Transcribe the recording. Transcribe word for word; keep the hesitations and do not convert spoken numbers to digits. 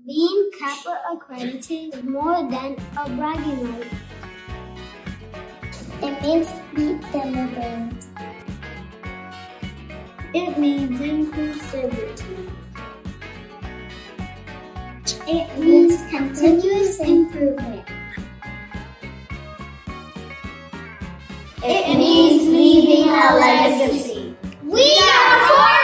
Being CAPA accredited is more than a bragging right. It means be deliberate. It means inclusivity. It means continuous improvement. It means leaving a legacy. We are